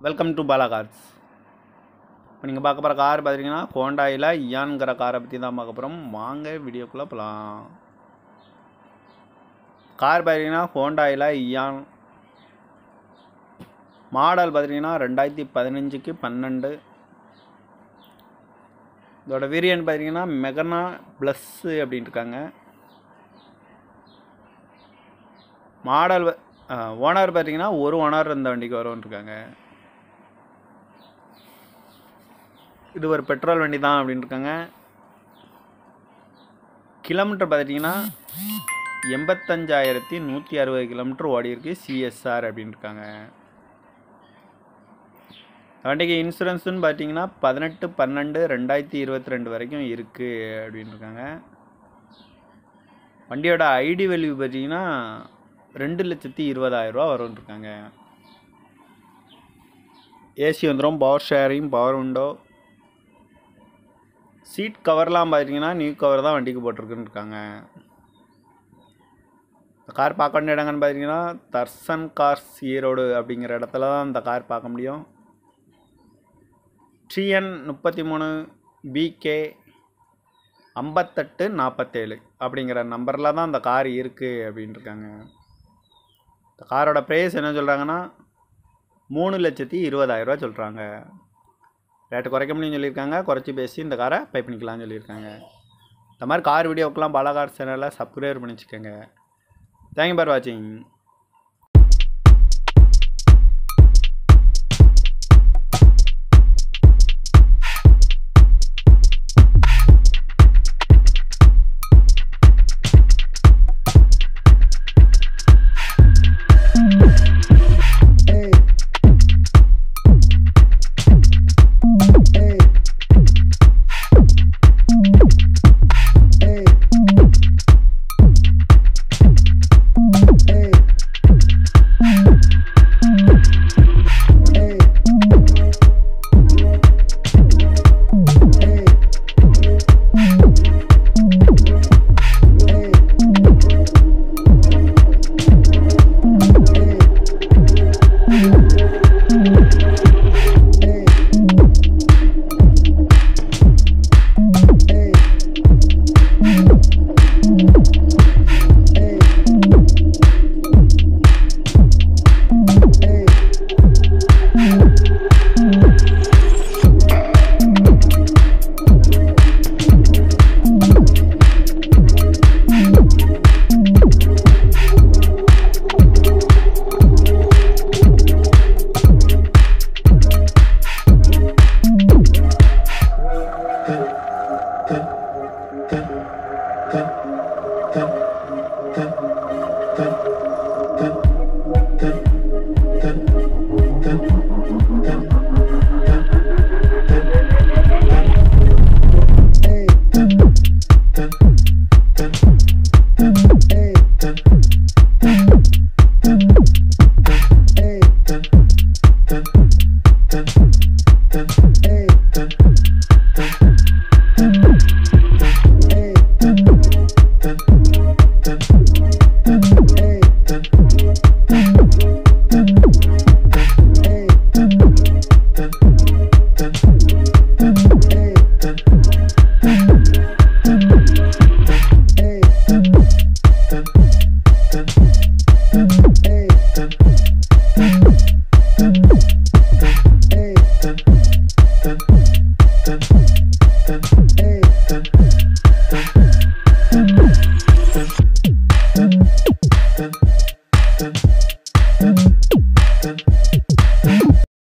Welcome to Bala cars. இப்போ நீங்கள் பார்க்க போகிற கார் பார்த்தீங்கன்னா ஹோண்டாயில் இயான்கிற காரை பற்றி தான் பார்க்க போகிறோம். வாங்க வீடியோக்குள்ளே போகலாம். கார் பார்த்தீங்கன்னா ஹோண்டாயில் இயான் மாடல் பார்த்தீங்கன்னா 2015க்கு 12. இதோட வேரியன்ட் பார்த்தீங்கன்னா மெகனா ப்ளஸ்ஸு அப்படின்ட்டு இருக்காங்க. மாடல் ஓனர் பார்த்தீங்கன்னா ஒரு ஓனர் இந்த வண்டிக்கு வரும்னு இருக்காங்க. இது ஒரு பெட்ரோல் வண்டி தான் அப்படின்னு இருக்காங்க. கிலோமீட்டர் பார்த்துட்டிங்கன்னா 85,160 கிலோமீட்டர் ஓடி இருக்கு. சிஎஸ்ஆர் அப்படின்னு இருக்காங்க. வண்டிக்கு இன்சூரன்ஸுன்னு பார்த்தீங்கன்னா 18/12/2022 வரைக்கும் இருக்குது அப்படின்னு இருக்காங்க. வண்டியோட ஐடி வேல்யூ பார்த்தீங்கன்னா 2,20,000 வரும்னு இருக்காங்க. ஏசி வந்துடும், power steering, power window, seat கவர்லாம் பார்த்தீங்கன்னா நியூ கவர் தான் வண்டிக்கு போட்டிருக்குன்னு இருக்காங்க. இந்த கார் பார்க்க வேண்டிய இடங்கன்னு பார்த்தீங்கன்னா தர்சன் கார்ஸ் ஈரோடு அப்படிங்கிற இடத்துல தான் இந்த கார் பார்க்க முடியும். TN 33 BK 5847 அப்படிங்கிற நம்பரில் தான் இந்த கார் இருக்குது அப்படின்னு இருக்காங்க. இந்த காரோட ப்ரைஸ் என்ன சொல்கிறாங்கன்னா 3,20,000 சொல்கிறாங்க. ரேட்டு குறைக்க முடியும்னு சொல்லியிருக்காங்க. குறைச்சி பேசி இந்த காரை பை பண்ணிக்கலாம்னு சொல்லியிருக்காங்க. இந்த மாதிரி கார் வீடியோக்கெலாம் பாலா கார் சேனலை சப்ஸ்கிரைப் பண்ணி வச்சுக்கோங்க. தேங்க்யூ ஃபார் வாட்சிங். Ten.